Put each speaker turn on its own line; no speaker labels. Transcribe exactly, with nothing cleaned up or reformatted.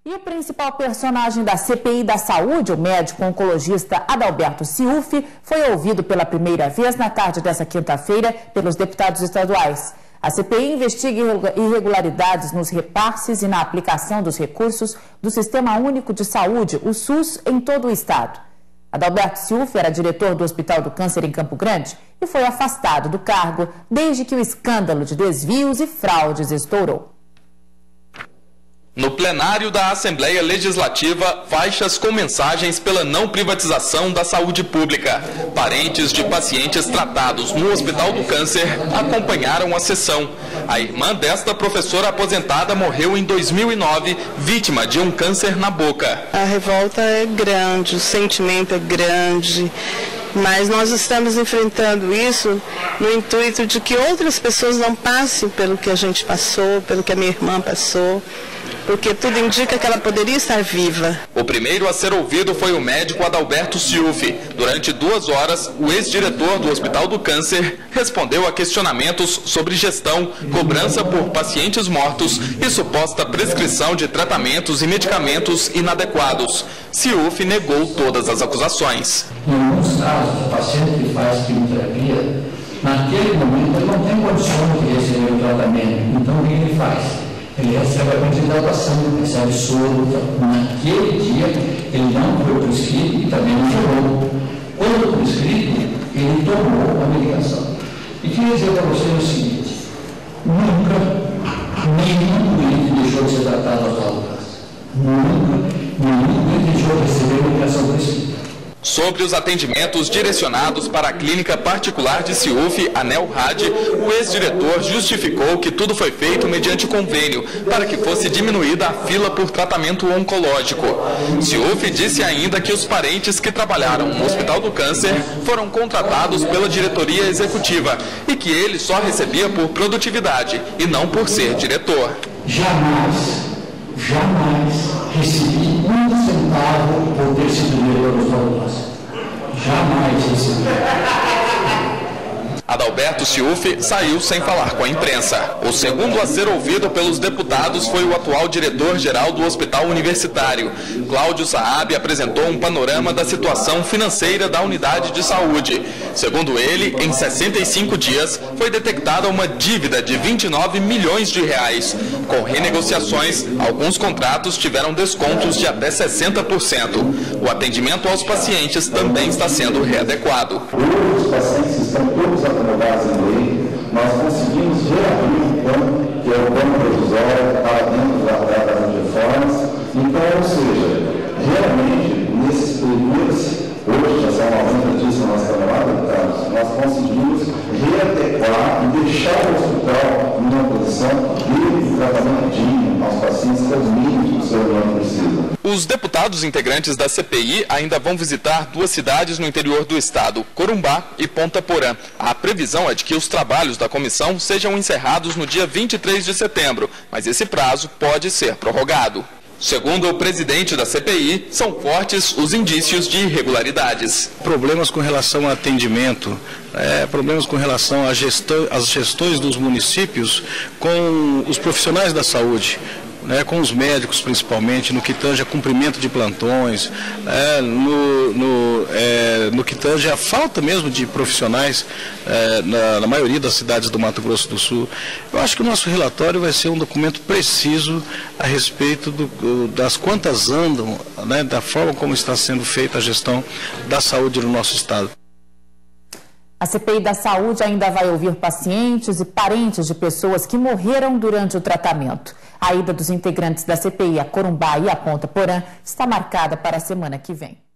E o principal personagem da C P I da Saúde, o médico oncologista Adalberto Ciuffi, foi ouvido pela primeira vez na tarde dessa quinta-feira pelos deputados estaduais. A C P I investiga irregularidades nos repasses e na aplicação dos recursos do Sistema Único de Saúde, o SUS, em todo o estado. Adalberto Ciuffi era diretor do Hospital do Câncer em Campo Grande e foi afastado do cargo desde que o escândalo de desvios e fraudes estourou.
No plenário da Assembleia Legislativa, faixas com mensagens pela não privatização da saúde pública. Parentes de pacientes tratados no Hospital do Câncer acompanharam a sessão. A irmã desta professora aposentada morreu em dois mil e nove, vítima de um câncer na boca.
A revolta é grande, o sentimento é grande. Mas nós estamos enfrentando isso no intuito de que outras pessoas não passem pelo que a gente passou, pelo que a minha irmã passou, porque tudo indica que ela poderia estar viva.
O primeiro a ser ouvido foi o médico Adalberto Ciuffi. Durante duas horas, o ex-diretor do Hospital do Câncer respondeu a questionamentos sobre gestão, cobrança por pacientes mortos e suposta prescrição de tratamentos e medicamentos inadequados. Ciuffi negou todas as acusações.
Em alguns casos, o paciente que faz quimioterapia, naquele momento ele não tem condições de receber o tratamento. Então, o que ele faz? Ele recebe a hidratação, recebe soro. Naquele dia, ele não foi prescrito e também não tomou. Quando prescrito, ele tomou a medicação. E queria dizer para vocês o seguinte: nunca nenhum doente deixou de ser tratado às aulas. Nunca nenhum doente deixou de receber a medicação prescrita.
Sobre os atendimentos direcionados para a clínica particular de Ciuffi, a Nelrad, o ex-diretor justificou que tudo foi feito mediante convênio, para que fosse diminuída a fila por tratamento oncológico. Ciuffi disse ainda que os parentes que trabalharam no Hospital do Câncer foram contratados pela diretoria executiva e que ele só recebia por produtividade e não por ser diretor.
Jamais, jamais recebi um centavo por ter sido diretor dos alunos. Jamais recebi.
Adalberto Ciuffi saiu sem falar com a imprensa. O segundo a ser ouvido pelos deputados foi o atual diretor-geral do Hospital Universitário. Cláudio Saab apresentou um panorama da situação financeira da unidade de saúde. Segundo ele, em sessenta e cinco dias foi detectada uma dívida de vinte e nove milhões de reais. Com renegociações, alguns contratos tiveram descontos de até sessenta por cento. O atendimento aos pacientes também está sendo readequado.
Os pacientes estão todos acomodados em lei. Nós conseguimos reabrir um plano, que é o plano provisório, que estava dentro da das reformas. Então, ou seja, realmente, nesses primeiros, hoje já são noventa dias que nós estamos lá, deputados, nós conseguimos readequar e deixar o hospital numa posição de tratamento digno aos pacientes com os mínimos que o ser humano precisa.
Os deputados integrantes da C P I ainda vão visitar duas cidades no interior do estado, Corumbá e Ponta Porã. A previsão é de que os trabalhos da comissão sejam encerrados no dia vinte e três de setembro, mas esse prazo pode ser prorrogado. Segundo o presidente da C P I, são fortes os indícios de irregularidades.
Problemas com relação ao atendimento, é, problemas com relação às gestão, às gestões dos municípios com os profissionais da saúde. Né, com os médicos principalmente, no que tange a cumprimento de plantões, é, no, no, é, no que tange a falta mesmo de profissionais é, na, na maioria das cidades do Mato Grosso do Sul. Eu acho que o nosso relatório vai ser um documento preciso a respeito do, das quantas andam, né, da forma como está sendo feita a gestão da saúde no nosso estado.
A C P I da Saúde ainda vai ouvir pacientes e parentes de pessoas que morreram durante o tratamento. A ida dos integrantes da C P I a Corumbá e a Ponta Porã está marcada para a semana que vem.